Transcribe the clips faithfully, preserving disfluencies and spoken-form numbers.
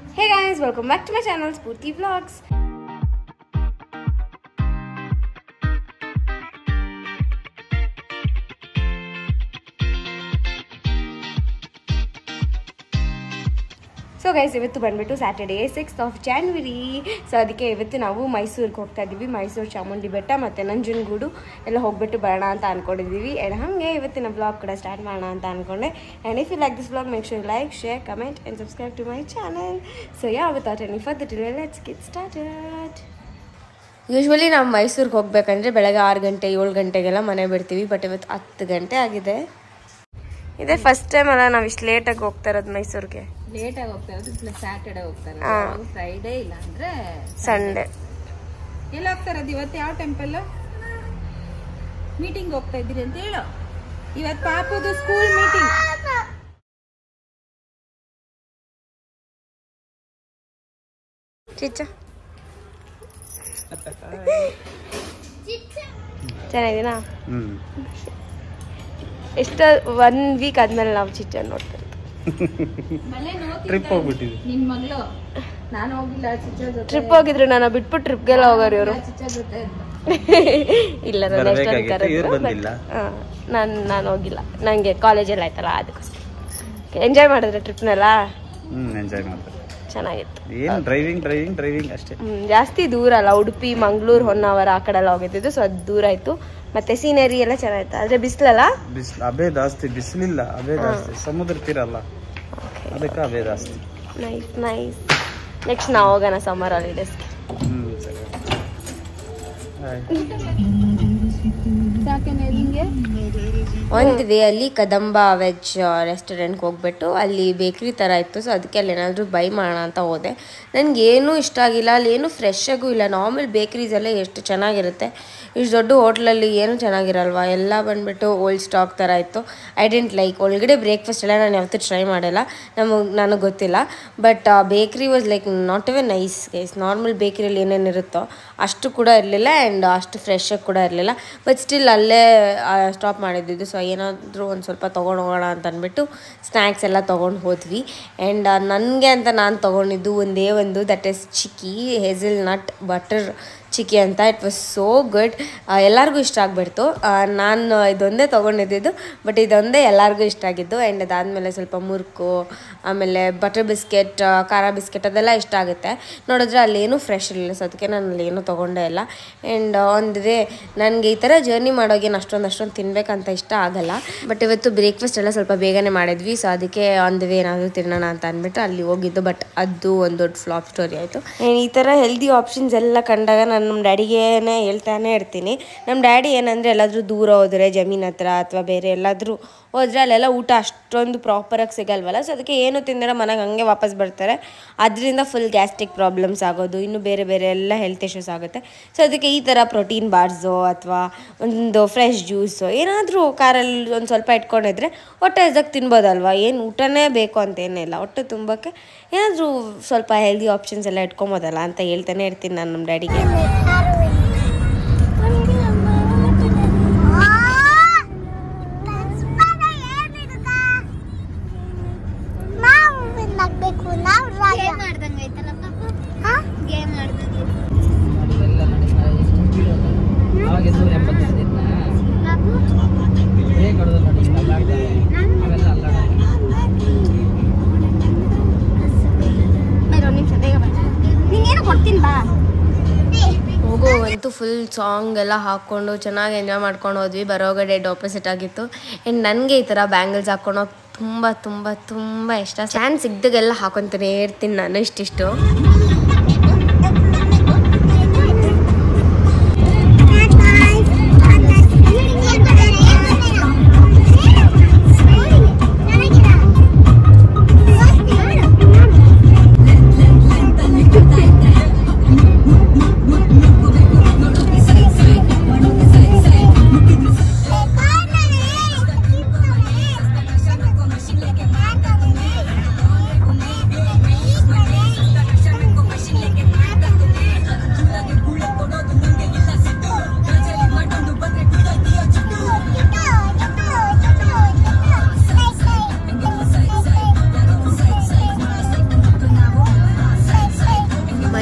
Hey guys, welcome back to my channel Spurti Vlogs. So guys ಇವತ್ತು ಬಂದ್ಬಿಟ್ಟು Saturday sixth of January. So ಅದಕ್ಕೆ ಇವತ್ತು ನಾವು ಮೈಸೂರಿಗೆ ಹೋಗ್ತಾ ಇದ್ದೀವಿ. ಮೈಸೂರು ಚಾಮುಂಡಿ ಬೆಟ್ಟ ಮತ್ತು ನಂಜನಗೂಡು ಎಲ್ಲ ಹೋಗ್ಬಿಟ್ಟು ಬರೋಣ ಅಂತ ಅಂದ್ಕೊಂಡಿದ್ದೀವಿ. ಆ್ಯಂಡ್ ಹಾಗೆ ಇವತ್ತಿನ ಬ್ಲಾಗ್ ಕೂಡ ಸ್ಟಾರ್ಟ್ ಮಾಡೋಣ ಅಂತ ಅಂದ್ಕೊಂಡೆ. And if you like this blog make sure like share comment and subscribe to my channel. So yeah without any further delay let's get started. Usually ನಾವು ಮೈಸೂರಿಗೆ ಹೋಗ್ಬೇಕಂದ್ರೆ ಬೆಳಗ್ಗೆ ಆರು ಗಂಟೆ ಏಳು ಗಂಟೆಗೆಲ್ಲ ಮನೆ ಬಿಡ್ತೀವಿ. ಬಟ್ ಇವತ್ತು ಹತ್ತು ಗಂಟೆ ಆಗಿದೆ. ಇದೇ ಫಸ್ಟ್ ಟೈಮ್ ಅಲ್ಲ ನಾವು ಇಷ್ಟು ಲೇಟಾಗಿ ಹೋಗ್ತಾ ಇರೋದು ಮೈಸೂರಿಗೆ. ಲೇಟಾಗಿ ಹೋಗ್ತಾ ಇರೋದು ಪ್ಲಸ್ ಸ್ಯಾಟರ್ಡೆ ಹೋಗ್ತಾ ಇರೋದು, ಫ್ರೈಡೇ ಇಲ್ಲ ಅಂದ್ರೆ ಸಂಡೇ. ಎಲ್ಲ ಹೋಗ್ತಾ ಇರೋದು ಇವತ್ತು ಯಾವ ಟೆಂಪಲ್ ಮೀಟಿಂಗ್ ಹೋಗ್ತಾ ಇದ್ದೀರಿ ಅಂತ ಹೇಳು. ಇವತ್ತು ಪಾಪುದು ಸ್ಕೂಲ್ ಮೀಟಿಂಗ್. ಚಿಚ್ಚ ಚೆನ್ನಾಗಿದ್ದೀನಾ? ಎಷ್ಟ ಒನ್ ವೀಕ್ ಆದ್ಮೇಲೆ ನಾವು ಚಿಚ್ಚ ನೋಡ್ತಾ ಟ್ರಿಪ್ ಹೋಗ್ಬಿಟ್ಟಿದ್ವಿ. ನಿನ್ ಮಗಳು ನಾನು ಹೋಗಿಲ್ಲ, ಚಿಚ್ಚ ಜೊತೆ ಟ್ರಿಪ್ ಹೋಗಿದ್ರು. ನಾನು ಬಿಟ್ಬಿಟ್ಟು ಟ್ರಿಪ್ಗೆಲ್ಲ ಹೋಗೋರು ಇವರು. ಚಿಚ್ಚ ಜೊತೆ ಇಲ್ಲ ನಾನು ಎಷ್ಟೊಂದು ಕರೆದ್ರು ನಾನು ನಾನು ಹೋಗಿಲ್ಲ. ನನಗೆ ಕಾಲೇಜಲ್ಲಿ ಆಯ್ತಲ್ಲ ಅದಕ್ಕೋಸ್ಕರ. ಎಂಜಾಯ್ ಮಾಡಿದ್ರೆ ಟ್ರಿಪ್ನೆಲ್ಲ? ಹ್ಮ್ ಎಂಜಾಯ್ ಮಾಡಿದೆ, ಚೆನ್ನಾಗಿತ್ತು. ಏನು ಡ್ರೈವಿಂಗ್ ಡ್ರೈವಿಂಗ್ ಡ್ರೈವಿಂಗ್ ಅಷ್ಟೇ. ಹ್ಮ್ ಜಾಸ್ತಿ ದೂರ ಅಲ್ಲ, ಉಡುಪಿ ಮಂಗಳೂರು ಹೊನ್ನಾವರ ಆ ಕಡೆ ಎಲ್ಲ ಹೋಗಿದ್ದು. ಸೊ ಅದು ದೂರ ಆಯ್ತು. ಮತ್ತೆ ಸೀನರಿ ಎಲ್ಲ ಚೆನ್ನಾಗಿತ್ತು. ಆದ್ರೆ ಬಿಸಿಲಲ್ಲ, ಬಿಸಿಲು ಅಬೇ ಜಾಸ್ತಿ. ಬಿಸಿಲಿಲ್ಲ, ಅಬೇ ಜಾಸ್ತಿ. ಸಮುದ್ರ ತೀರ ಅಲ್ಲ, ಅದಕ್ಕೆ ಅಬೇ ಜಾಸ್ತಿ. Nice nice. ನೆಕ್ಸ್ಟ್ ನಾವು ಹೋಗೋಣ ಸಮ್ಮರ್ ಹಾಲಿಡೇಸ್ಗೆ. ಹ್ಮ್ ಸರಿ. ಒಂದು ವೇ ಅಲ್ಲಿ ಕದಂಬ ವೆಜ್ ರೆಸ್ಟೋರೆಂಟ್ಗೆ ಹೋಗ್ಬಿಟ್ಟು ಅಲ್ಲಿ ಬೇಕ್ರಿ ಥರ ಇತ್ತು. ಸೊ ಅದಕ್ಕೆ ಅಲ್ಲಿ ಏನಾದರೂ ಬೈ ಮಾಡೋಣ ಅಂತ ಹೋದೆ. ನನಗೇನೂ ಇಷ್ಟ ಆಗಿಲ್ಲ. ಅಲ್ಲಿ ಏನೂ ಫ್ರೆಶ್ ಆಗೂ ಇಲ್ಲ. ನಾರ್ಮಲ್ ಬೇಕ್ರೀಸ್ ಎಲ್ಲ ಎಷ್ಟು ಚೆನ್ನಾಗಿರುತ್ತೆ, ಇಷ್ಟು ದೊಡ್ಡ ಹೋಟ್ಲಲ್ಲಿ ಏನೂ ಚೆನ್ನಾಗಿರಲ್ವ. ಎಲ್ಲ ಬಂದುಬಿಟ್ಟು ಓಲ್ಡ್ ಸ್ಟಾಕ್ ಥರ ಇತ್ತು. I didn't like. ಒಳಗಡೆ ಬ್ರೇಕ್ಫಾಸ್ಟ್ ಎಲ್ಲ ನಾನು ಯಾವತ್ತೂ ಟ್ರೈ ಮಾಡಿಲ್ಲ, ನಮಗೆ ನನಗೆ ಗೊತ್ತಿಲ್ಲ. But bakery was like not a nice guys. Normal ಬೇಕ್ರಿಯಲ್ಲಿ ಏನೇನು ಇರುತ್ತೋ ಅಷ್ಟು ಕೂಡ ಇರಲಿಲ್ಲ ಆ್ಯಂಡ್ ಅಷ್ಟು ಫ್ರೆಶಾಗಿ ಕೂಡ ಇರಲಿಲ್ಲ. ಬಟ್ ಸ್ಟಿಲ್ ಅಲ್ಲೇ ಸ್ಟಾಪ್ ಮಾಡಿದ್ದಿದ್ದು. ಸೊ ಏನಾದರೂ ಒಂದು ಸ್ವಲ್ಪ ತೊಗೊಂಡು ಹೋಗೋಣ ಅಂತ ಅಂದ್ಬಿಟ್ಟು ಸ್ನ್ಯಾಕ್ಸ್ ಎಲ್ಲ ತೊಗೊಂಡು ಹೋದ್ವಿ. ಆ್ಯಂಡ್ ನನಗೆ ಅಂತ ನಾನು ತೊಗೊಂಡಿದ್ದು ಒಂದೇ ಒಂದು, that is chikki hazelnut butter chikki ಅಂತ. It was so good. ಎಲ್ಲರಿಗೂ ಇಷ್ಟ ಆಗಿಬಿಡ್ತು. ನಾನು ಇದೊಂದೇ ತೊಗೊಂಡಿದ್ದು, ಬಟ್ ಇದೊಂದೇ ಎಲ್ಲರಿಗೂ ಇಷ್ಟ ಆಗಿದ್ದು. ಆ್ಯಂಡ್ ಅದಾದಮೇಲೆ ಸ್ವಲ್ಪ ಮುರುಕು, ಆಮೇಲೆ ಬಟರ್ ಬಿಸ್ಕೆಟ್, ಖಾರ ಬಿಸ್ಕೆಟ್ ಅದೆಲ್ಲ ಇಷ್ಟ ಆಗುತ್ತೆ. ನೋಡಿದ್ರೆ ಅಲ್ಲೇನೂ ಫ್ರೆಶ್ ಇರಲಿಲ್ಲ. ಸೊ ಅದಕ್ಕೆ ನಾನು ಅಲ್ಲೇನೂ ತೊಗೊಂಡೇ ಇಲ್ಲ. ಆ್ಯಂಡ್ ಒಂದು ವೇ ನನಗೆ ಈ ಥರ ಜರ್ನಿ ಮಾಡೋಗೇನು ಅಷ್ಟೊಂದು ಅಷ್ಟೊಂದು ತಿನ್ನಬೇಕಂತ ಇಷ್ಟ ಆಗಲ್ಲ. ಬಟ್ ಇವತ್ತು ಬ್ರೇಕ್ಫಾಸ್ಟ್ ಎಲ್ಲ ಸ್ವಲ್ಪ ಬೇಗನೆ ಮಾಡಿದ್ವಿ. ಸೊ ಅದಕ್ಕೆ ಒಂದು ವೇ ಏನಾದರೂ ತಿನ್ನೋಣ ಅಂತ ಅಂದ್ಬಿಟ್ಟು ಅಲ್ಲಿ ಹೋಗಿದ್ದು. ಬಟ್ ಅದು ಒಂದು ದೊಡ್ಡ ಫ್ಲಾಪ್ ಸ್ಟೋರಿ ಆಯಿತು. ಆ್ಯಂಡ್ ಈ ಥರ ಹೆಲ್ದಿ ಆಪ್ಷನ್ಸ್ ಎಲ್ಲ ಕಂಡಾಗ ನಾನು ನಮ್ಮ ಡ್ಯಾಡಿಗೇನೆ ಹೇಳ್ತಾನೆ ಇರ್ತೀನಿ. ನಮ್ಮ ಡ್ಯಾಡಿ ಏನಂದರೆ ಎಲ್ಲಾದರೂ ದೂರ ಹೋದರೆ ಜಮೀನ್ ಹತ್ರ ಅಥವಾ ಬೇರೆ ಎಲ್ಲಾದರೂ ಹೋದರೆ ಅಲ್ಲೆಲ್ಲ ಊಟ ಅಷ್ಟೊಂದು ಪ್ರಾಪರಾಗಿ ಸಿಗಲ್ವಲ್ಲ. ಸೊ ಅದಕ್ಕೆ ಏನು ತಿಂದರೆ ಮನೆಗೆ ಹಂಗೆ ವಾಪಸ್ ಬರ್ತಾರೆ. ಅದರಿಂದ ಫುಲ್ ಗ್ಯಾಸ್ಟ್ರಿಕ್ ಪ್ರಾಬ್ಲಮ್ಸ್ ಆಗೋದು, ಇನ್ನು ಬೇರೆ ಬೇರೆ ಎಲ್ಲ ಹೆಲ್ತ್ ಇಶ್ಯೂಸ್ ಆಗುತ್ತೆ. ಸೊ ಅದಕ್ಕೆ ಈ ಥರ ಪ್ರೋಟೀನ್ ಬಾರ್ಸು ಅಥವಾ ಒಂದು ಫ್ರೆಶ್ ಜ್ಯೂಸು ಏನಾದರೂ ಕಾರಲ್ಲಿ ಒಂದು ಸ್ವಲ್ಪ ಇಟ್ಕೊಂಡಿದ್ರೆ ಹೊಟ್ಟೆ ಹಸ್ದಾಗಿ ತಿನ್ಬೋದಲ್ವ. ಏನು ಊಟನೇ ಬೇಕು ಅಂತೇನಿಲ್ಲ, ಹೊಟ್ಟೆ ತುಂಬಕ್ಕೆ ಏನಾದರೂ ಸ್ವಲ್ಪ ಹೆಲ್ದಿ ಆಪ್ಷನ್ಸ್ ಎಲ್ಲ ಇಟ್ಕೊಬೋದಲ್ಲ ಅಂತ ಹೇಳ್ತಾನೆ ಇರ್ತೀನಿ ನಾನು ನಮ್ಮ ಡ್ಯಾಡಿಗೆ. ಹೋಗೋ ಅಂತೂ ಫುಲ್ ಸಾಂಗ್ ಎಲ್ಲ ಹಾಕ್ಕೊಂಡು ಚೆನ್ನಾಗಿ ಎಂಜಾಯ್ ಮಾಡ್ಕೊಂಡು ಹೋದ್ವಿ. ಬರೋಗ ಡೆಡ್ ಆಪೋಸಿಟ್ ಆಗಿತ್ತು. ಆ್ಯಂಡ್ ನನಗೆ ಈ ಥರ ಬ್ಯಾಂಗಲ್ಸ್ ಹಾಕ್ಕೊಂಡೋಗಿ ತುಂಬ ತುಂಬ ತುಂಬ ಇಷ್ಟ. ಚಾನ್ಸ್ ಸಿಗ್ದಾಗೆಲ್ಲ ಹಾಕೊತಾನೆ ಇರ್ತೀನಿ ನಾನು ಇಷ್ಟಿಷ್ಟು.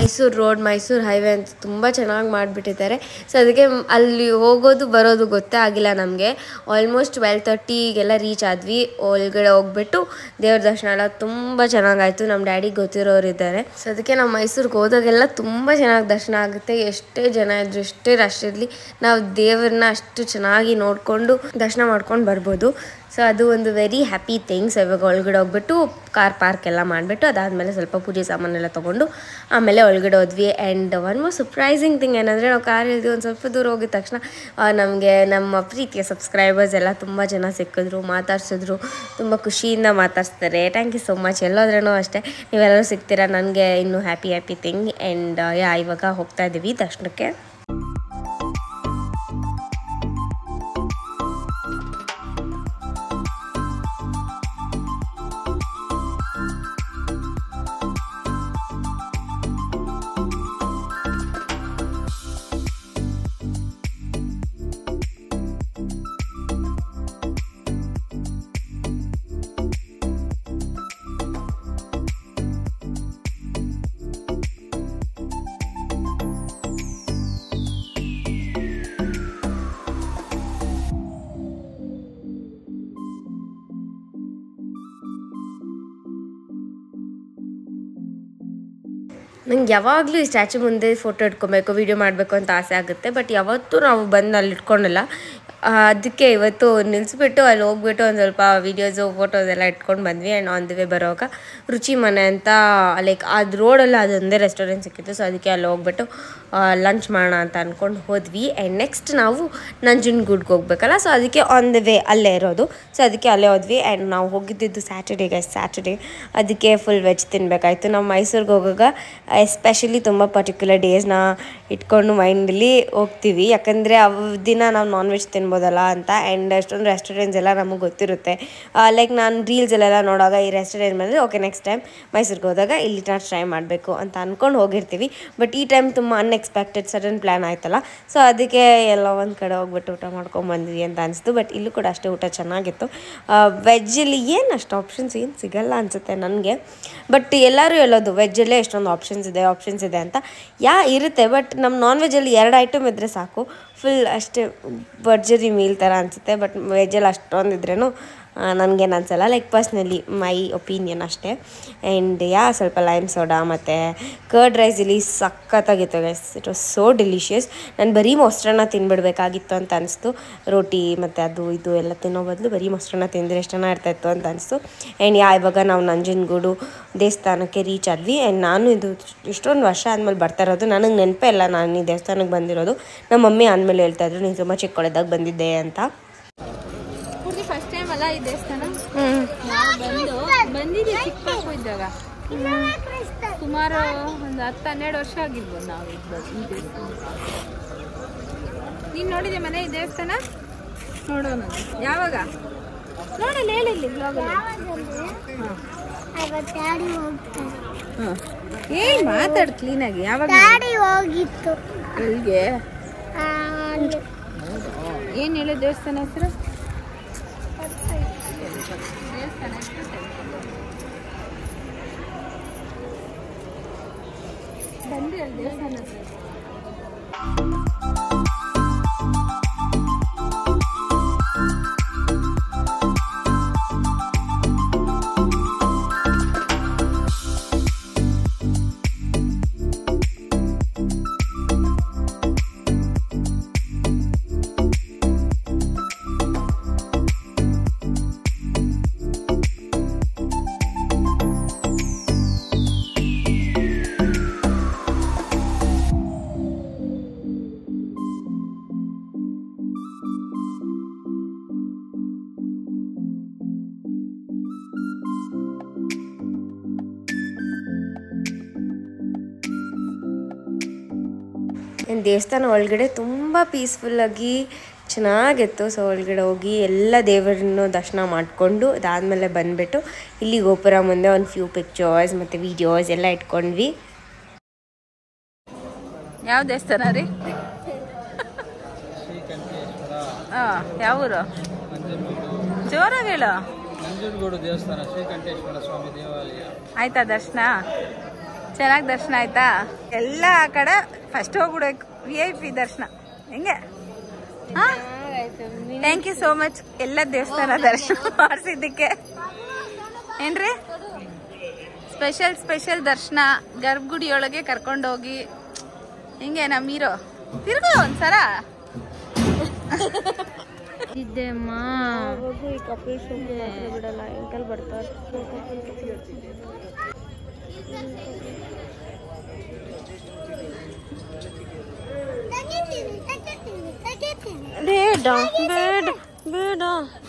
ಮೈಸೂರು ರೋಡ್ ಮೈಸೂರು ಹೈವೇ ಅಂತ ತುಂಬ ಚೆನ್ನಾಗಿ ಮಾಡಿಬಿಟ್ಟಿದ್ದಾರೆ. ಸೊ ಅದಕ್ಕೆ ಅಲ್ಲಿ ಹೋಗೋದು ಬರೋದು ಗೊತ್ತೇ ಆಗಿಲ್ಲ ನಮಗೆ. ಆಲ್ಮೋಸ್ಟ್ ಟ್ವೆಲ್ ತರ್ಟಿಗೆಲ್ಲ ರೀಚ್ ಆದ್ವಿ. ಒಳಗಡೆ ಹೋಗ್ಬಿಟ್ಟು ದೇವ್ರ ದರ್ಶನ ಎಲ್ಲ ತುಂಬ ಚೆನ್ನಾಗಾಯಿತು. ನಮ್ಮ ಡ್ಯಾಡಿಗೆ ಗೊತ್ತಿರೋರು ಇದ್ದಾರೆ. ಸೊ ಅದಕ್ಕೆ ನಾವು ಮೈಸೂರಿಗೆ ಹೋದಾಗೆಲ್ಲ ತುಂಬ ಚೆನ್ನಾಗಿ ದರ್ಶನ ಆಗುತ್ತೆ. ಎಷ್ಟೇ ಜನ ಇದ್ರು ಎಷ್ಟೇ ರಶ್ ಇರಲಿ ನಾವು ದೇವ್ರನ್ನ ಅಷ್ಟು ಚೆನ್ನಾಗಿ ನೋಡಿಕೊಂಡು ದರ್ಶನ ಮಾಡ್ಕೊಂಡು ಬರ್ಬೋದು. ಸೊ ಅದು ಒಂದು ವೆರಿ ಹ್ಯಾಪಿ ಥಿಂಗ್ಸ್. ಇವಾಗ ಒಳಗಡೆ ಹೋಗ್ಬಿಟ್ಟು ಕಾರ್ ಪಾರ್ಕ್ ಎಲ್ಲ ಮಾಡಿಬಿಟ್ಟು ಅದಾದಮೇಲೆ ಸ್ವಲ್ಪ ಪೂಜೆ ಸಾಮಾನೆಲ್ಲ ತೊಗೊಂಡು ಆಮೇಲೆ ಒಳಗಡೆ ಹೋದ್ವಿ. And one more surprising thing ಏನಂದರೆ ನಾವು ಕಾರ್ ಇಳಿದ್ವಿ. ಒಂದು ಸ್ವಲ್ಪ ದೂರ ಹೋಗಿದ ತಕ್ಷಣ ನಮಗೆ ನಮ್ಮ ಪ್ರೀತಿಯ ಸಬ್ಸ್ಕ್ರೈಬರ್ಸ್ ಎಲ್ಲ ತುಂಬ ಜನ ಸಿಕ್ಕಿದ್ರು, ಮಾತಾಡ್ಸಿದ್ರು, ತುಂಬ ಖುಷಿಯಿಂದ ಮಾತಾಡ್ಸ್ತಾರೆ. Thank you so much. ಎಲ್ಲೋದ್ರೂ ಅಷ್ಟೇ ನೀವೆಲ್ಲರೂ ಸಿಗ್ತೀರಾ, ನನಗೆ ಇನ್ನೂ happy happy thing. And yeah ಇವಾಗ ಹೋಗ್ತಾ ಇದ್ದೀವಿ ದರ್ಶನಕ್ಕೆ. ನಂಗೆ ಯಾವಾಗಲೂ ಈ ಸ್ಟ್ಯಾಚು ಮುಂದೆ ಫೋಟೋ ಇಟ್ಕೊಬೇಕು, ವೀಡಿಯೋ ಮಾಡಬೇಕು ಅಂತ ಆಸೆ ಆಗುತ್ತೆ. ಬಟ್ ಯಾವತ್ತೂ ನಾವು ಬಂದು ಅಲ್ಲಿ ಇಟ್ಕೊಂಡಿಲ್ಲ. ಅದಕ್ಕೆ ಇವತ್ತು ನಿಲ್ಲಿಸ್ಬಿಟ್ಟು ಅಲ್ಲಿ ಹೋಗ್ಬಿಟ್ಟು ಒಂದು ಸ್ವಲ್ಪ ವೀಡಿಯೋಸು ಫೋಟೋಸ್ ಎಲ್ಲ ಇಟ್ಕೊಂಡು ಬಂದ್ವಿ. ಆ್ಯಂಡ್ ಆನ್ ದಿ ವೇ ಬರೋವಾಗ ರುಚಿ ಮನೆ ಅಂತ ಲೈಕ್ ಅದು ರೋಡಲ್ಲಿ ಅದೊಂದೇ ರೆಸ್ಟೋರೆಂಟ್ ಸಿಕ್ಕಿತ್ತು. ಸೊ ಅದಕ್ಕೆ ಅಲ್ಲಿ ಹೋಗ್ಬಿಟ್ಟು ಲಂಚ್ ಮಾಡೋಣ ಅಂತ ಅಂದ್ಕೊಂಡು ಹೋದ್ವಿ. ಆ್ಯಂಡ್ ನೆಕ್ಸ್ಟ್ ನಾವು ನಂಜನಗೂಡ್ಗೆ ಹೋಗ್ಬೇಕಲ್ಲ, ಸೊ ಅದಕ್ಕೆ ಆನ್ ದ ವೇ ಅಲ್ಲೇ ಇರೋದು. ಸೊ ಅದಕ್ಕೆ ಅಲ್ಲೇ ಹೋದ್ವಿ. ಆ್ಯಂಡ್ ನಾವು ಹೋಗಿದ್ದಿದ್ದು ಸ್ಯಾಟರ್ಡೇಗೆ ಸ್ಯಾಟರ್ಡೇ ಅದಕ್ಕೆ ಫುಲ್ ವೆಜ್ ತಿನ್ನಬೇಕಾಯ್ತು. ನಾವು ಮೈಸೂರಿಗೆ ಹೋಗಾಗ ಎಸ್ಪೆಷಲಿ ತುಂಬ ಪರ್ಟಿಕ್ಯುಲರ್ ಡೇಸ್ನ ಇಟ್ಕೊಂಡು ಮೈಂಡಲ್ಲಿ ಹೋಗ್ತೀವಿ, ಯಾಕಂದರೆ ಅವ ದಿನ ನಾವು ನಾನ್ ವೆಜ್ ತಿನ್ಬೋದಲ್ಲ ಅಂತ. ಆ್ಯಂಡ್ ಅಷ್ಟೊಂದು ರೆಸ್ಟೋರೆಂಟ್ಸ್ ಎಲ್ಲ ನಮಗೆ ಗೊತ್ತಿರುತ್ತೆ. ಲೈಕ್ ನಾನು ರೀಲ್ಸಲ್ಲೆಲ್ಲ ನೋಡೋವಾಗ ಈ ರೆಸ್ಟೋರೆಂಟ್ ಬಂದರೆ ಓಕೆ ನೆಕ್ಸ್ಟ್ ಟೈಮ್ ಮೈಸೂರಿಗೆ ಹೋದಾಗ ಇಲ್ಲಿ ನಾನು ಟ್ರೈ ಮಾಡಬೇಕು ಅಂತ ಅಂದ್ಕೊಂಡು ಹೋಗಿರ್ತೀವಿ. ಬಟ್ ಈ ಟೈಮ್ ತುಂಬ ಅನ್ಎಕ್ಸ್ಪೆಕ್ಟೆಡ್ ಸಡನ್ ಪ್ಲ್ಯಾನ್ ಆಯ್ತಲ್ಲ, ಸೊ ಅದಕ್ಕೆ ಎಲ್ಲ ಒಂದು ಕಡೆ ಹೋಗ್ಬಿಟ್ಟು ಊಟ ಮಾಡ್ಕೊಂಡು ಬಂದ್ವಿ ಅಂತ ಅನಿಸ್ತು. ಬಟ್ ಇಲ್ಲೂ ಕೂಡ ಅಷ್ಟೇ ಊಟ ಚೆನ್ನಾಗಿತ್ತು. ವೆಜ್ಜಲ್ಲಿ ಏನು ಅಷ್ಟು ಆಪ್ಷನ್ಸ್ ಏನು ಸಿಗಲ್ಲ ಅನಿಸುತ್ತೆ ನನಗೆ. ಬಟ್ ಎಲ್ಲರೂ ಹೇಳೋದು ವೆಜ್ಜಲ್ಲೇ ಎಷ್ಟೊಂದು ಆಪ್ಷನ್ಸ್ ಇದೆ ಆಪ್ಷನ್ಸ್ ಇದೆ ಅಂತ. ಯಾ ಇರುತ್ತೆ, ಬಟ್ ನಮ್ಮ ನಾನ್ ವೆಜ್ಜಲ್ಲಿ ಎರಡು ಐಟಮ್ ಇದ್ದರೆ ಸಾಕು, ಫುಲ್ ಅಷ್ಟೇ ಭರ್ಜರಿ ಮೀಲ್ ಥರ ಅನಿಸುತ್ತೆ. ಬಟ್ ವೆಜ್ಜಲ್ಲಿ ಅಷ್ಟೊಂದು ಇದ್ರೂ ನನಗೇನು ಅನಿಸಲ್ಲ, ಲೈಕ್ ಪರ್ಸ್ನಲಿ ಮೈ ಒಪಿನಿಯನ್ ಅಷ್ಟೇ. ಆ್ಯಂಡ್ ಯಾ ಸ್ವಲ್ಪ ಲೈಮ್ ಸೋಡಾ ಮತ್ತು ಕರ್ಡ್ ರೈಸ್ ಇಲ್ಲಿ ಸಖತ್ತಾಗಿತ್ತು guys. It was so delicious. ನಾನು ಬರೀ ಮೊಸರನ್ನ ತಿನ್ಬಿಡ್ಬೇಕಾಗಿತ್ತು ಅಂತ ಅನಿಸ್ತು. ರೋಟಿ ಮತ್ತು ಅದು ಇದು ಎಲ್ಲ ತಿನ್ನೋ ಬದಲು ಬರೀ ಮೊಸರನ್ನ ತಿಂದರೆ ಎಷ್ಟು ಚೆನ್ನಾಗಿರ್ತಾಯಿತ್ತು ಅಂತ ಅನಿಸ್ತು. ಆ್ಯಂಡ್ ಯಾ ಇವಾಗ ನಾವು ನಂಜನಗೂಡು ದೇವಸ್ಥಾನಕ್ಕೆ ರೀಚ್ ಆದ್ವಿ. ಆ್ಯಂಡ್ ನಾನು ಇದು ಇಷ್ಟೊಂದು ವರ್ಷ ಆದಮೇಲೆ ಬರ್ತಾ ಇರೋದು, ನನಗೆ ನೆನಪೇ ಇಲ್ಲ ನಾನು ಈ ದೇವಸ್ಥಾನಕ್ಕೆ ಬಂದಿರೋದು. ನಮ್ಮ ಮಮ್ಮಿ ಆದಮೇಲೆ ಹೇಳ್ತಾಯಿದ್ರು ನೀನು ತುಂಬ ಚಿಕ್ಕವಳಿದ್ದಾಗ ಬಂದಿದ್ದೆ ಅಂತ. ಫಸ್ಟ್ ಟೈಮ್ ಅಲ್ಲ ಈ ದೇವಸ್ಥಾನ. ನಾವು ಬಂದು ಬಂದಿದ್ದೀವಿ ಚಿಕ್ಕ ಮಗು ಇದ್ದಾಗ, ಸುಮಾರು ಒಂದು ಹತ್ತು ಹನ್ನೆರಡು ವರ್ಷ ಆಗಿರ್ಬೋದು ನಾವು ಇದ್ಬೋದು ಈ ದೇವಸ್ಥಾನ. ನೀನು ನೋಡಿದೆ ಮನೆ ಈ ದೇವಸ್ಥಾನ? ನೋಡೋಣ ಯಾವಾಗ ನೋಡಲ್ಲ ಹೇಳಿಲ್ಲ ಬ್ಲಾಗಲ್ಲಿ. ಏನ್ ಮಾತಾಡ್ ಕ್ಲೀನಾಗಿ. ಯಾವಾಗ ಹೋಗಿತ್ತು ಎಲ್ಲಿಗೆ? ಏನು ಹೇಳೋ ದೇವಸ್ಥಾನ ಹೆಸರು? ಬಂದ್ರಿ ಅಲ್ಲಿ ದೇವಸ್ಥಾನ ಹತ್ರ. ದೇವಸ್ಥಾನ ಒಳಗಡೆ ತುಂಬ ಪೀಸ್ಫುಲ್ಲಾಗಿ ಚೆನ್ನಾಗಿತ್ತು. ಸೊ ಒಳಗಡೆ ಹೋಗಿ ಎಲ್ಲ ದೇವರನ್ನು ದರ್ಶನ ಮಾಡಿಕೊಂಡು ಅದಾದಮೇಲೆ ಬಂದುಬಿಟ್ಟು ಇಲ್ಲಿ ಗೋಪುರ ಮುಂದೆ ಒಂದು ಫ್ಯೂ ಪಿಕ್ಚರ್ಸ್ ಮತ್ತು ವೀಡಿಯೋಸ್ ಎಲ್ಲ ಇಟ್ಕೊಂಡ್ವಿ. ಯಾವ ದೇವಸ್ಥಾನ ರೀ? ಹಾಂ ಯಾವ ಊರು? ಜೋರಾಗಿ ಹೇಳು. ನಂಜನಗೂಡು ದೇವಸ್ಥಾನ ಶ್ರೀಕಂಠೇಶ್ವರ ಸ್ವಾಮಿ ದೇವಾಲಯ. ಆಯ್ತಾ ದರ್ಶನ? ಚೆನ್ನಾಗಿ ದರ್ಶನ ಆಯ್ತಾ? ಎಲ್ಲ ಕಡೆ ಫಸ್ಟ್ ಹೋಗ್ಬಿಡ್ಬೇಕು, ವಿ ಐ ಪಿ ದರ್ಶನ. ಹೆಂಗೆ? ಥ್ಯಾಂಕ್ ಯು ಸೋ ಮಚ್ ಎಲ್ಲ ದೇವಸ್ಥಾನ ದರ್ಶನ ಮಾಡಿಸಿದ್ದಕ್ಕೆ. ಏನ್ರಿ ಸ್ಪೆಷಲ್ ಸ್ಪೆಷಲ್ ದರ್ಶನ ಗರ್ಭಗುಡಿಯೊಳಗೆ ಕರ್ಕೊಂಡೋಗಿ. ಹಿಂಗೆ ನಮ್ಮ ಹೀರೋ ತಿರ್ಗೋ ಒಂದ್ಸರ ಇದ್ದೆಮ್ಮ ಈ ಕಪಿಲ್ ಶೋ ಬಿಡಲ್ಲ, ಎಂಕಲ್ ಬರ್ತಾರೆ. ಬೇಡ ಬೇಡ ಬೇಡ.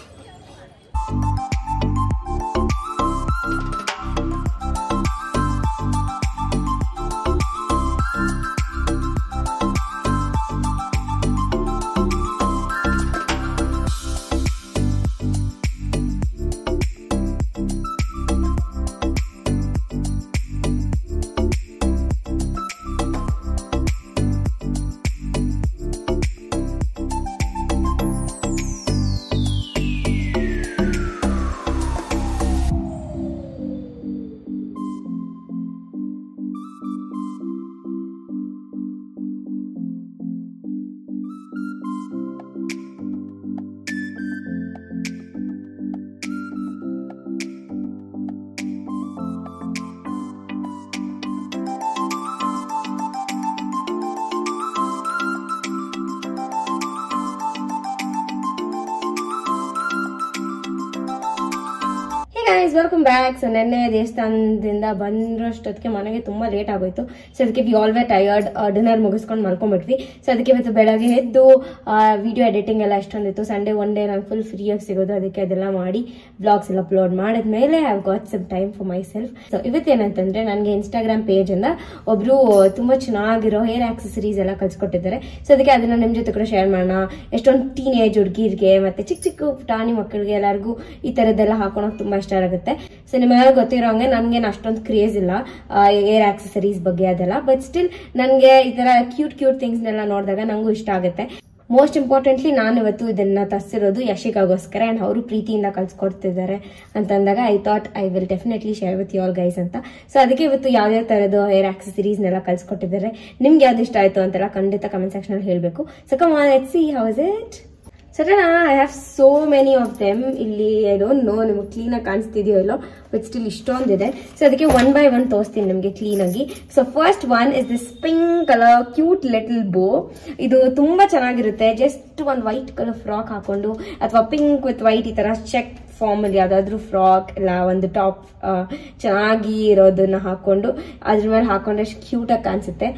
Welcome back. ಸೊ ನೆನ್ನೆ ದೇವಸ್ಥಾನದಿಂದ ಬಂದ್ರಷ್ಟೊತ್ತಿಗೆ ಮನೆಗೆ ತುಂಬಾ ಲೇಟ್ ಆಗೋಯ್ತು. ಸೊ ಅದಕ್ಕೆ we all were tired. Dinner ಮುಗಿಸ್ಕೊಂಡು ಮಲ್ಕೊಂಡ್ಬಿಟ್ವಿ. ಸೊ ಅದಕ್ಕೆ ಇವತ್ತು ಬೆಳಗ್ಗೆ ಎದ್ದು ವಿಡಿಯೋ ಎಡಿಟಿಂಗ್ ಎಲ್ಲ ಎಷ್ಟೊಂದಿತ್ತು. ಸಂಡೇ ಒನ್ ಡೇ ನಂಗೆ ಫುಲ್ ಫ್ರೀಯಾಗಿ ಸಿಗೋದು, ಅದಕ್ಕೆ ಅದೆಲ್ಲ ಮಾಡಿ ಬ್ಲಾಗ್ಸ್ ಎಲ್ಲ ಅಪ್ಲೋಡ್ ಮಾಡಿದ್ಮೇಲೆ I have got some time for my self. So ಇವತ್ತೇನಂತಂದ್ರೆ ನನಗೆ ಇನ್ಸ್ಟಾಗ್ರಾಮ್ ಪೇಜ್ ಇಂದ ಒಬ್ರು ತುಂಬಾ ಚೆನ್ನಾಗಿರೋ ಹೇರ್ ಆಕ್ಸೆಸರೀಸ್ ಎಲ್ಲ ಕಳ್ಸಿಕೊಟ್ಟಿದ್ದಾರೆ. ಸೊ ಅದಕ್ಕೆ ಅದನ್ನ ನಿಮ್ ಜೊತೆ ಕೂಡ ಶೇರ್ ಮಾಡೋಣ. ಎಷ್ಟೊಂದು ಟೀನ್ ಏಜ್ ಹುಡುಗಿರ್ಗೆ ಮತ್ತೆ ಚಿಕ್ಕ ಚಿಕ್ಕ ಪುಟಾಣಿ ಮಕ್ಕಳಿಗೆ ಎಲ್ಲರಿಗೂ ಈ ತರದ್ದೆಲ್ಲ ಹಾಕೊಳಕ್ ತುಂಬಾ ಇಷ್ಟ ಆಗುತ್ತೆ. ಸೊ ನಿಮ್ಮೆಲ್ಲ ಗೊತ್ತಿರೋ ಹಂಗೆ ನನ್ಗೆ ಅಷ್ಟೊಂದು ಕ್ರೇಜ್ ಇಲ್ಲ ಏರ್ ಆಕ್ಸೆಸರೀಸ್ ಬಗ್ಗೆ ಅದೆಲ್ಲ. ಬಟ್ ಸ್ಟಿಲ್ ನನ್ಗೆ ಈ ತರ ಕ್ಯೂಟ್ ಕ್ಯೂಟ್ ಥಿಂಗ್ಸ್ ನೆಲ್ಲ ನೋಡಿದಾಗ ನಂಗೂ ಇಷ್ಟ ಆಗುತ್ತೆ. ಮೋಸ್ಟ್ ಇಂಪಾರ್ಟೆಂಟ್ಲಿ ನಾನು ಇವತ್ತು ಇದನ್ನ ತರಿಸಿರೋದು ಯಶಿಕಾಗೋಸ್ಕರ, ಅಂಡ್ ಅವರು ಪ್ರೀತಿಯಿಂದ ಕಳ್ಸಿಕೊಡ್ತಿದ್ದಾರೆ ಅಂತಂದಾಗ I thought I will definitely share with you all guys ಅಂತ. ಸೊ ಅದಕ್ಕೆ ಇವತ್ತು ಯಾವ್ಯಾವ ತರದ್ದು ಹೇರ್ ಆಕ್ಸೆಸರೀಸ್ ನೆಲ್ಲ ಕಳ್ಸಿಕೊಟ್ಟಿದ್ದಾರೆ, ನಿಮ್ಗೆ ಯಾವ್ದು ಇಷ್ಟ ಆಯ್ತು ಅಂತೆಲ್ಲ ಖಂಡಿತ ಕಮೆಂಟ್ ಸೆಕ್ಷನ್ ಅಲ್ಲಿ ಹೇಳ್ಬೇಕು. So come on let's see how is it. Sudden I have so many of them. ಇಲ್ಲಿ ಐ ಡೋಂಟ್ ನೋ ನಿಮ್ಗೆ ಕ್ಲೀನ್ ಆಗಿ ಕಾಣಿಸ್ತಿದೆಯೋ ಇಲ್ಲೋ, ಬಟ್ ಸ್ಟಿಲ್ ಇಷ್ಟೊಂದಿದೆ. ಸೊ ಅದಕ್ಕೆ ಒನ್ ಬೈ ಒನ್ ತೋರಿಸ್ತೀನಿ ನಿಮಗೆ ಕ್ಲೀನ್ ಆಗಿ. So first one is this pink colour cute little bow. ಇದು ತುಂಬಾ ಚೆನ್ನಾಗಿರುತ್ತೆ. ಜಸ್ಟ್ ಒಂದು ವೈಟ್ ಕಲರ್ ಫ್ರಾಕ್ ಹಾಕೊಂಡು ಅಥವಾ ಪಿಂಕ್ ವಿತ್ ವೈಟ್ ಈ ತರ ಚೆಕ್ ಫಾರ್ಮ್ ಅಲ್ಲಿ ಯಾವ್ದಾದ್ರು ಫ್ರಾಕ್ ಇಲ್ಲ ಒಂದು ಟಾಪ್ ಚೆನ್ನಾಗಿ ಇರೋದನ್ನ ಹಾಕೊಂಡು ಅದ್ರ ಮೇಲೆ ಹಾಕೊಂಡ್ರೆ ಕ್ಯೂಟ್ ಆಗಿ ಕಾಣಿಸುತ್ತೆ.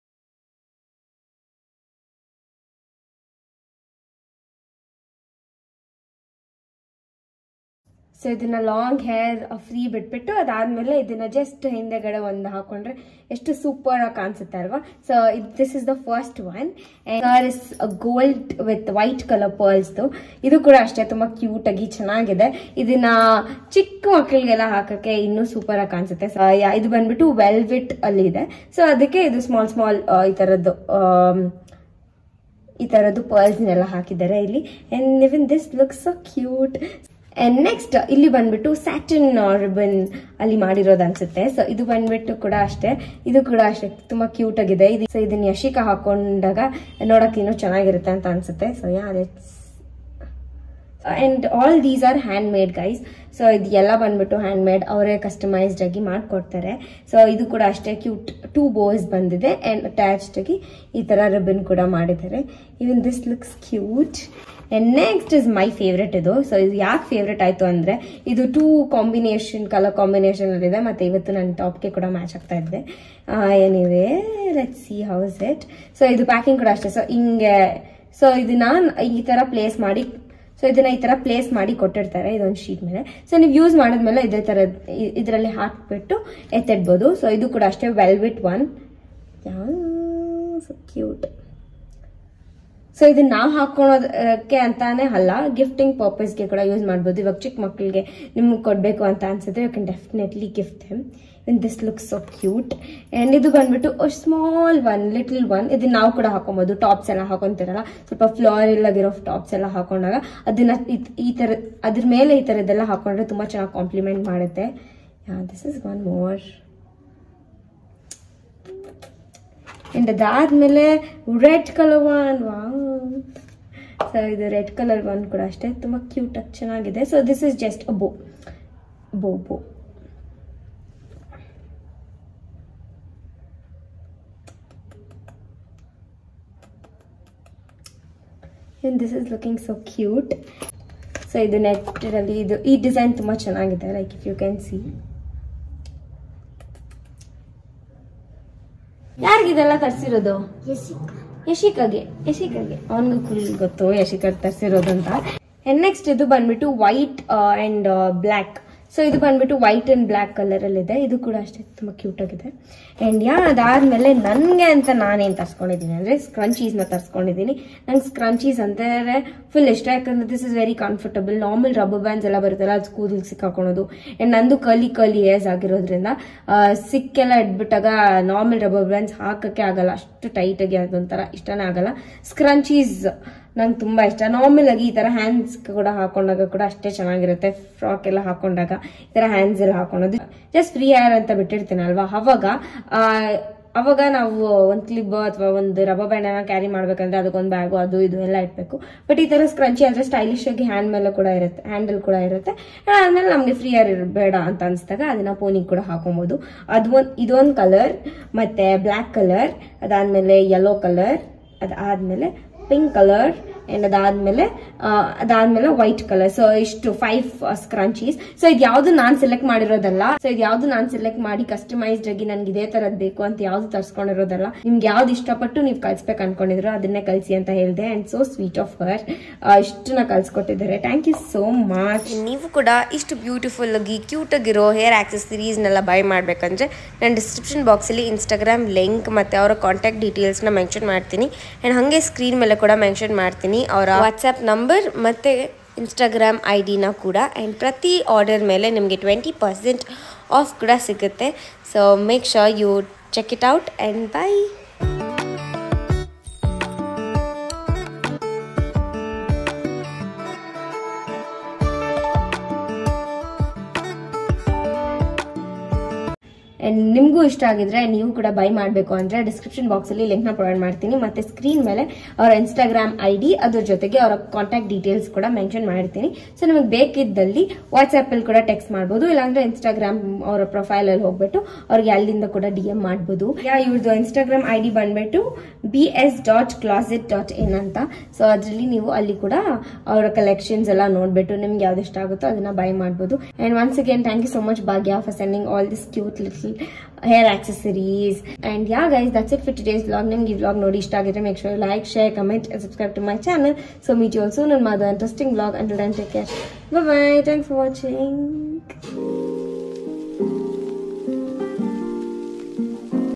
ಸೊ ಇದನ್ನ ಲಾಂಗ್ ಹೇರ್ ಫ್ರೀ ಬಿಟ್ಬಿಟ್ಟು ಅದಾದ್ಮೇಲೆ ಇದನ್ನ ಜಸ್ಟ್ ಹಿಂದೆಗಡೆ ಒಂದು ಹಾಕೊಂಡ್ರೆ ಎಷ್ಟು ಸೂಪರ್ ಆಗಿ ಕಾಣಿಸುತ್ತೆ ಅಲ್ವಾ. So this is the first one. Is gold with white colour pearls. ಇದು ಕೂಡ ಅಷ್ಟೇ ತುಂಬಾ ಕ್ಯೂಟ್ ಆಗಿ ಚೆನ್ನಾಗಿದೆ. ಇದನ್ನ ಚಿಕ್ಕ ಮಕ್ಕಳಿಗೆಲ್ಲ ಹಾಕಕ್ಕೆ ಇನ್ನೂ ಸೂಪರ್ ಆಗಿ ಕಾಣಿಸುತ್ತೆ. ಇದು ಬಂದ್ಬಿಟ್ಟು ವೆಲ್ವೆಟ್ ಅಲ್ಲಿ ಇದೆ. ಸೊ ಅದಕ್ಕೆ ಇದು ಸ್ಮಾಲ್ ಸ್ಮಾಲ್ ಈ ತರದ್ದು ಈ ತರದ್ದು ಪರ್ಲ್ಸ್ನೆಲ್ಲ ಹಾಕಿದ್ದಾರೆ ಇಲ್ಲಿ. And even this looks so cute. And next ಇಲ್ಲಿ ಬಂದ್ಬಿಟ್ಟು ಸ್ಯಾಟಿನ್ ರಿಬನ್ ಅಲ್ಲಿ ಮಾಡಿರೋದು ಅನ್ಸುತ್ತೆ. ಸೊ ಇದು ಬಂದ್ಬಿಟ್ಟು ಕೂಡ ಅಷ್ಟೇ, ಇದು ಕೂಡ ಅಷ್ಟೇ ತುಂಬಾ ಕ್ಯೂಟ್ ಆಗಿದೆ. ಇದು ಸೊ ಇದನ್ನ ಯಶಿಕಾ ಹಾಕೊಂಡಾಗ ನೋಡಕ್ ಇನ್ನೂ ಚೆನ್ನಾಗಿರುತ್ತೆ ಅಂತ ಅನ್ಸುತ್ತೆ. So yeah let's and all these are handmade guys. So ಇದು ಎಲ್ಲ ಬಂದ್ಬಿಟ್ಟು ಹ್ಯಾಂಡ್ ಮೇಡ್, ಅವರೇ ಕಸ್ಟಮೈಸ್ಡ್ ಆಗಿ ಮಾಡ್ಕೊಡ್ತಾರೆ. ಸೊ ಇದು ಕೂಡ ಅಷ್ಟೇ ಕ್ಯೂಟ್ ಟೂ ಬೋಸ್ ಬಂದಿದೆ ಅಂಡ್ ಅಟ್ಯಾಚ್ಡ್ ಆಗಿ ಈ ತರ ರಿಬನ್ ಕೂಡ ಮಾಡಿದ್ದಾರೆ. Even this looks cute. And next is my favourite ಇದು. ಸೊ ಇದು ಯಾಕೆ ಫೇವ್ರೆಟ್ ಆಯ್ತು ಅಂದ್ರೆ ಇದು ಟೂ ಕಾಂಬಿನೇಷನ್ ಕಲರ್ ಕಾಂಬಿನೇಷನ್ ಅಲ್ಲಿ ಇದೆ, ಮತ್ತೆ ಇವತ್ತು ನನ್ನ ಟಾಪ್ಗೆ ಕೂಡ ಮ್ಯಾಚ್ ಆಗ್ತಾ ಇದೆ. Anyway let's see how is it. So ಇದು ಪ್ಯಾಕಿಂಗ್ ಕೂಡ ಅಷ್ಟೇ. ಸೊ ಹಿಂಗೆ ಸೊ ಇದನ್ನ ಈ ತರ ಪ್ಲೇಸ್ ಮಾಡಿ ಸೊ ಇದನ್ನ ಈ ತರ ಪ್ಲೇಸ್ ಮಾಡಿ ಕೊಟ್ಟಿರ್ತಾರೆ ಇದೊಂದು ಶೀಟ್ ಮೇಲೆ. ಸೊ ನೀವು ಯೂಸ್ ಮಾಡಿದ್ಮೇಲೆ ಇದೇ ತರ ಇದರಲ್ಲಿ ಹಾಕ್ಬಿಟ್ಟು ಎತ್ತಿಡ್ಬೋದು. ಸೊ ಇದು ಕೂಡ ಅಷ್ಟೇ velvet one. So cute. So ಇದನ್ನ ನಾವು ಹಾಕೊಳೋದಕ್ಕೆ ಅಂತಾನೆ ಅಲ್ಲ, ಗಿಫ್ಟಿಂಗ್ ಪರ್ಪಸ್ಗೆ ಕೂಡ ಯೂಸ್ ಮಾಡ್ಬೋದು. ಇವಾಗ ಚಿಕ್ಕ ಮಕ್ಕಳಿಗೆ ನಿಮ್ಗೆ ಕೊಡ್ಬೇಕು ಅಂತ ಅನ್ಸಿದ್ರೆ you can definitely gift them. And this looks so cute. And ಇದು ಬಂದ್ಬಿಟ್ಟು ಸ್ಮಾಲ್ ಒನ್ ಲಿಟಲ್ ಒನ್. ಇದನ್ನ ನಾವು ಕೂಡ ಹಾಕೊಬಹುದು. ಟಾಪ್ಸ್ ಎಲ್ಲ ಹಾಕೊಂತಿರಲ್ಲ, ಸ್ವಲ್ಪ ಫ್ಲೋರಲ್ ಆಗಿರೋ ಟಾಪ್ಸ್ ಎಲ್ಲ ಹಾಕೊಂಡಾಗ ಅದನ್ನ ಈ ತರ ಅದ್ರ ಮೇಲೆ ಈ ತರದ್ದೆಲ್ಲ ಹಾಕೊಂಡ್ರೆ ತುಂಬಾ ಚೆನ್ನಾಗಿ ಕಾಂಪ್ಲಿಮೆಂಟ್ ಮಾಡುತ್ತೆ. This is one more. And ಅದಾದಮೇಲೆ red colour one wow. So ಇದು ರೆಡ್ ಕಲರ್ ಒನ್ ಕೂಡ ಅಷ್ಟೇ ತುಂಬ ಕ್ಯೂಟಾಗಿ ಚೆನ್ನಾಗಿದೆ. So this is just a bow bow ಬೋ and this is looking so cute. So idu netally idu ee design tumba chennagide, like if you can see. ಯಾರಿಗಿದೆಲ್ಲ ತರಿಸಿರೋದು? Yashika. ಯಶಿಕಾಗೆ ಯಶಿಕಾಗೆ ಅವನಿಗೂ full ಗೊತ್ತು ಯಶಿಕಾ ತರಿಸಿರೋದು ಅಂತ. ಅಂಡ್ ನೆಕ್ಸ್ಟ್ ಇದು ಬಂದ್ಬಿಟ್ಟು ವೈಟ್ ಅಂಡ್ ಬ್ಲ್ಯಾಕ್. ಸೊ ಇದು ಬಂದ್ಬಿಟ್ಟು white and black colour ಅಲ್ಲಿ ಇದೆ. ಇದು ಕೂಡ ಅಷ್ಟೇ ತುಂಬಾ ಕ್ಯೂಟ್ ಆಗಿದೆ. ಅಂಡ್ ಯಾ ಅದಾದ್ಮೇಲೆ ನನ್ಗೆ ಅಂತ ನಾನೇನ್ ತರ್ಸ್ಕೊಂಡಿದ್ದೀನಿ ಅಂದ್ರೆ ಸ್ಕ್ರಂಚೀಸ್ ನ ತರ್ಸ್ಕೊಂಡಿದ್ದೀನಿ. ನಂಗೆ ಸ್ಕ್ರಂಚೀಸ್ ಅಂತಂದ್ರೆ ಫುಲ್ ಇಷ್ಟ, ಯಾಕಂದ್ರೆ this is very comfortable. Normal rubber bands ಎಲ್ಲ ಬರುತ್ತಲ್ಲ ಅದು ಕೂದಲು ಸಿಕ್ಕಾಕೊಳೋದು. ಅಂಡ್ ನಂದು ಕಲಿ ಕಲಿ ಏರ್ಸ್ ಆಗಿರೋದ್ರಿಂದ ಸಿಕ್ಕೆಲ್ಲ ಇಟ್ಬಿಟ್ಟಾಗ ನಾರ್ಮಲ್ ರಬ್ಬರ್ ಬ್ಯಾಂಡ್ಸ್ ಹಾಕಕ್ಕೆ ಆಗಲ್ಲ, ಅಷ್ಟು ಟೈಟ್ ಆಗಿ ಅದೊಂಥರ ಇಷ್ಟನೇ ಆಗಲ್ಲ. ಸ್ಕ್ರಂಚೀಸ್ ನಂಗೆ ತುಂಬಾ ಇಷ್ಟ. ನಾರ್ಮಲ್ ಆಗಿ ಈ ತರ ಹ್ಯಾಂಡ್ಸ್ ಕೂಡ ಹಾಕೊಂಡಾಗ ಕೂಡ ಅಷ್ಟೇ ಚೆನ್ನಾಗಿರುತ್ತೆ. ಫ್ರಾಕ್ ಎಲ್ಲ ಹಾಕೊಂಡಾಗ ಈ ತರ ಹ್ಯಾಂಡ್ಸ್ ಎಲ್ಲ ಹಾಕೊಳ್ಳೋದು ಜಸ್ಟ್ ಫ್ರೀ ಹೇರ್ ಅಂತ ಬಿಟ್ಟಿರ್ತೀನಿ ಅಲ್ವಾ, ಅವಾಗ ಅವಾಗ ನಾವು ಒಂದು ಕ್ಲಿಪ್ ಅಥವಾ ಒಂದು ರಬ್ಬರ್ ಬ್ಯಾಂಡ್ ಅನ್ನ ಕ್ಯಾರಿ ಮಾಡ್ಬೇಕಂದ್ರೆ ಅದಕ್ಕೊಂದು ಬ್ಯಾಗು ಅದು ಇದು ಎಲ್ಲ ಇಟ್ಬೇಕು. ಬಟ್ ಈ ತರ ಸ್ಕ್ರಂಚಿ ಆದ್ರೆ ಸ್ಟೈಲಿಶ್ ಆಗಿ ಹ್ಯಾಂಡ್ ಮೇಲೆ ಕೂಡ ಇರುತ್ತೆ, ಹ್ಯಾಂಡಲ್ ಕೂಡ ಇರುತ್ತೆ. ಆದ್ಮೇಲೆ ನಮ್ಗೆ ಫ್ರೀ ಹೇರ್ ಬೇಡ ಅಂತ ಅನ್ಸಿದಾಗ ಅದನ್ನ ಪೋನಿಗೆ ಕೂಡ ಹಾಕೊಬಹುದು. ಅದೊಂದು ಇದೊಂದು ಕಲರ್, ಮತ್ತೆ ಬ್ಲ್ಯಾಕ್ ಕಲರ್, ಅದಾದ್ಮೇಲೆ ಯೆಲ್ಲೋ ಕಲರ್, ಅದಾದ್ಮೇಲೆ ಪಿಂಕ್ ಕಲರ್, ಅಂಡ್ ಅದಾದ್ಮೇಲೆ ಅದಾದ್ಮೇಲೆ ವೈಟ್ ಕಲರ್. ಸೊ ಇಷ್ಟು ಫೈವ್ ಸ್ಕ್ರಂಚೀಸ್. ಸೊ ಇದು ಯಾವ್ದು ನಾನ್ ಸೆಲೆಕ್ಟ್ ಮಾಡಿರೋದಲ್ಲ. ಸೊ ಇದು ಯಾವ್ದು ನಾನ್ ಸೆಲೆಕ್ಟ್ ಮಾಡಿ ಕಸ್ಟಮೈಸ್ಡ್ ಆಗಿ ನನ್ಗೆ ಇದೇ ತರದ್ ಬೇಕು ಅಂತ ಯಾವ್ದು ತರ್ಸ್ಕೊಂಡಿರೋದಲ್ಲ. ನಿಮ್ಗೆ ಯಾವ್ದು ಇಷ್ಟಪಟ್ಟು ನೀವು ಕಳ್ಸ್ಬೇಕು ಅನ್ಕೊಂಡಿದ್ರು ಅದನ್ನೇ ಕಳ್ಸಿ ಅಂತ ಹೇಳಿದೆ. And so sweet of her, ಇಷ್ಟನ್ನ ಕಳ್ಸ್ಕೊಟ್ಟಿದ್ದಾರೆ. Thank you so much. ನೀವು ಕೂಡ ಇಷ್ಟು ಬ್ಯೂಟಿಫುಲ್ ಆಗಿ ಕ್ಯೂಟ್ ಆಗಿರೋ ಹೇರ್ ಆಕ್ಸೆಸರೀಸ್ನೆಲ್ಲ ಬೈ ಮಾಡ್ಬೇಕಂದ್ರೆ ನಾನು ಡಿಸ್ಕ್ರಿಪ್ಷನ್ ಬಾಕ್ಸಲ್ಲಿ ಇನ್ಸ್ಟಾಗ್ರಾಮ್ ಲಿಂಕ್ ಮತ್ತೆ ಅವರ ಕಾಂಟ್ಯಾಕ್ಟ್ ಡೀಟೇಲ್ಸ್ನ ಮೆನ್ಷನ್ ಮಾಡ್ತೀನಿ. ಅಂಡ್ ಹಾಗೆ ಸ್ಕ್ರೀನ್ ಮೇಲೆ ಕೂಡ ಮೆನ್ಷನ್ ಮಾಡ್ತೀನಿ ಅವರ ವಾಟ್ಸ್ಆ್ಯಪ್ ನಂಬರ್ ಮತ್ತು ಇನ್ಸ್ಟಾಗ್ರಾಮ್ ಐ ಡಿನ ಕೂಡ. ಆ್ಯಂಡ್ ಪ್ರತಿ ಆರ್ಡರ್ ಮೇಲೆ ನಿಮಗೆ ಟ್ವೆಂಟಿ ಪರ್ಸೆಂಟ್ ಆಫ್ ಕೂಡ ಸಿಗುತ್ತೆ. So make sure you check it out and buy. And ನಿಮಗೂ ಇಷ್ಟ ಆಗಿದ್ರೆ ನೀವು ಕೂಡ ಬೈ ಮಾಡಬೇಕು ಅಂದರೆ ಡಿಸ್ಕ್ರಿಪ್ಷನ್ ಬಾಕ್ಸಲ್ಲಿ ಲಿಂಕ್ನ ಪ್ರೊವೈಡ್ ಮಾಡ್ತೀನಿ. ಮತ್ತು ಸ್ಕ್ರೀನ್ ಮೇಲೆ ಅವರ ಇನ್ಸ್ಟಾಗ್ರಾಮ್ ಐ ಡಿ ಅದ್ರ ಜೊತೆಗೆ ಅವರ ಕಾಂಟ್ಯಾಕ್ಟ್ ಡೀಟೇಲ್ಸ್ ಕೂಡ ಮೆನ್ಷನ್ ಮಾಡ್ತೀನಿ. ಸೊ ನಿಮಗೆ ಬೇಕಿದ್ದಲ್ಲಿ ವಾಟ್ಸ್ಆ್ಯಪಲ್ಲಿ ಕೂಡ ಟೆಕ್ಸ್ಟ್ ಮಾಡ್ಬೋದು, ಇಲ್ಲಾಂದ್ರೆ ಇನ್ಸ್ಟಾಗ್ರಾಮ್ ಅವರ ಪ್ರೊಫೈಲಲ್ಲಿ ಹೋಗ್ಬಿಟ್ಟು ಅವ್ರಿಗೆ ಅಲ್ಲಿಂದ ಕೂಡ ಡಿ ಎಮ್ ಮಾಡ್ಬೋದು. ಯಾ ಇವ್ರದ್ದು ಇನ್ಸ್ಟಾಗ್ರಾಮ್ ಐ ಡಿ ಬಂದ್ಬಿಟ್ಟು B S dot closet dot in ಅಂತ. ಸೊ ಅದರಲ್ಲಿ ನೀವು ಅಲ್ಲಿ ಕೂಡ ಅವರ ಕಲೆಕ್ಷನ್ಸ್ ಎಲ್ಲ ನೋಡ್ಬಿಟ್ಟು ನಿಮ್ಗೆ ಯಾವ್ದು ಇಷ್ಟ ಆಗುತ್ತೋ ಅದನ್ನ ಬೈ ಮಾಡ್ಬೋದು. And once again thank you so much Bhagya for sending all this cute little hair accessories. And yeah guys, that's it for today's vlog. Nimge vlog ನೋಡಿ ಇಷ್ಟ ಆಗಿದ್ರೆ make sure you like, share, comment and subscribe to my channel. So meet you all soon in another interesting vlog. Until then, take care. Bye bye. Thanks for watching.